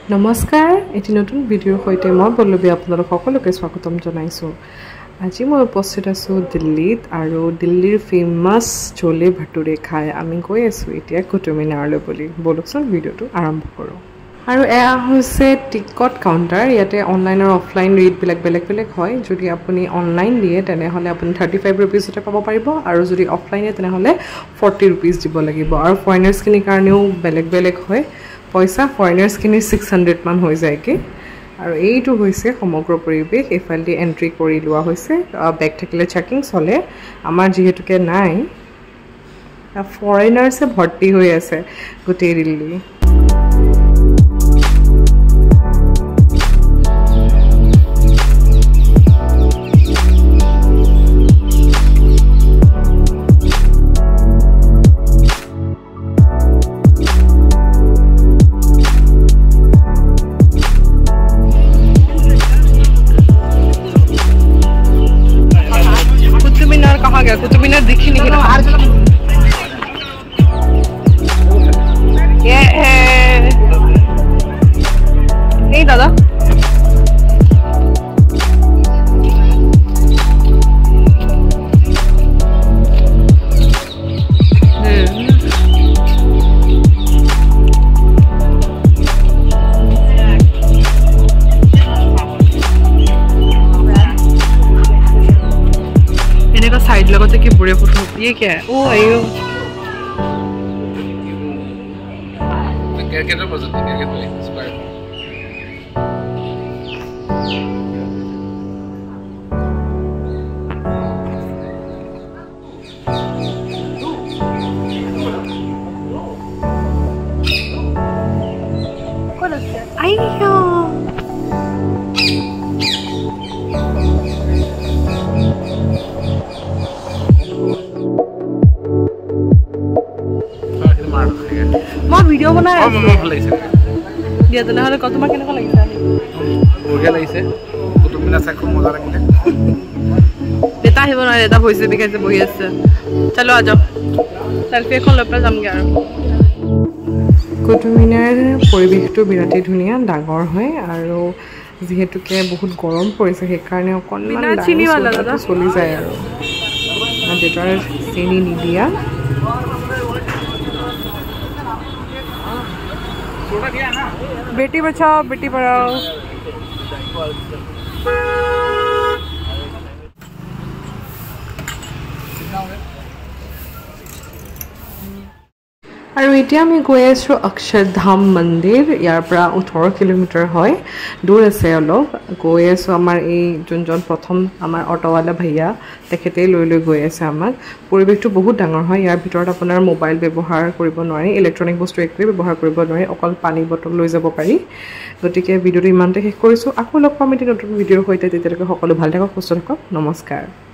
নমস্কাৰ এটি নতুন ভিডিঅ'ৰ সৈতে মই পল্লৱী আপোনালোক সকলোকে স্বাগতম জনাইছো আজি মই উপস্থিত আছো দিল্লীত আৰু দিল্লীৰ ফেমাস চোলে ভটুৰে খাই আমি গৈ আছো এতিয়া কুতুব মিনাৰলৈ বুলি বলকচোন ভিডিঅ'টো আৰম্ভ কৰো আৰু এয়া হৈছে টিকট কাউন্টাৰ ইয়াতে অনলাইন আৰু অফলাইন ৰেট বেলেগ হয় যদি আপুনি অনলাইন দিয়ে তেনেহলে আপুনি 35 रुपीसতে পাব পাৰিব আৰু যদি অফলাইনে তেনেহলে 40 रुपीस দিব লাগিব আৰু ফৰেনাৰ্ছ কিনি কাৰণেও বেলেগ হয় পইচা ফৰেনাৰ্ছ কিনি 600 মান হৈ যায়কে আৰু এইটো হৈছে সমগ্ৰ পৰিবেশ এফালদি এন্ট্ৰি কৰি লোৱা হৈছে বেক থাকিলে চেকিং চলে আমাৰ যেহেতুকে নাই ফৰেনাৰ্ছে ভৰ্তি হৈ আছে গোটেই দিল্লী कुतुब मीनार दिखी नहीं रहा ये है नहीं दादा साइड लगते कि बुरे फोटो ये क्या है ओ आयो क्या पसंद है क्या इंस्पायर आयो মই ভিডিও বনাই আছো মই ভাল লাগিছে দিয়া তেনেহলে কত তোমাক কেনেকৈ লাগিছে বঢ়িয়া লাগিছে কুতুব মিনাৰ চাই খুব মজা লাগিলে এটা আহিব নহয় এটা ভইচ দেখাইছে বহি আছে চলো আ যাও সেলফি এখন লৈ পেলাই যামগে আৰু কুতুব মিনাৰ পৰিবেশটো বিৰাটেই ধুনীয়া ডাঙৰ হয় আৰু যেহেতুকে বহুত গৰম পৰিছে সেইকাৰণে অকণমান চলি যায় আৰু দেউতাৰ চেনি নিদিয়া बेटी बचाओ बेटी पढ़ाओ আৰু এতিয়া আমি গৈ আছো অক্ষৰধাম মন্দিৰ ইয়াৰ পৰা 18 কিলোমিটাৰ হয় দূৰ আছে অলপ গৈ আছো আমাৰ এই যোনজন প্ৰথম আমাৰ অটোৱালা ভাইয়া তেখেতে লৈ গৈ আছে আমাক পৰিবেশটো বহুত ডাঙৰ হয় ইয়াৰ ভিতৰত আপোনাৰ মোবাইল ব্যৱহাৰ কৰিব নোৱাৰি ইলেক্ট্ৰনিক বস্তু একোৱে ব্যৱহাৰ কৰিব নোৱাৰি অকল পানী বটল লৈ যাব পাৰি গতিকে ভিডিঅ'টো ইমানতে শেষ কৰিছো আকৌ লগ পাম এটি নতুন ভিডিঅ'ৰ সৈতে তেতিয়ালৈকে সকলো ভাল থাকক সুস্থ থাকক নমস্কাৰ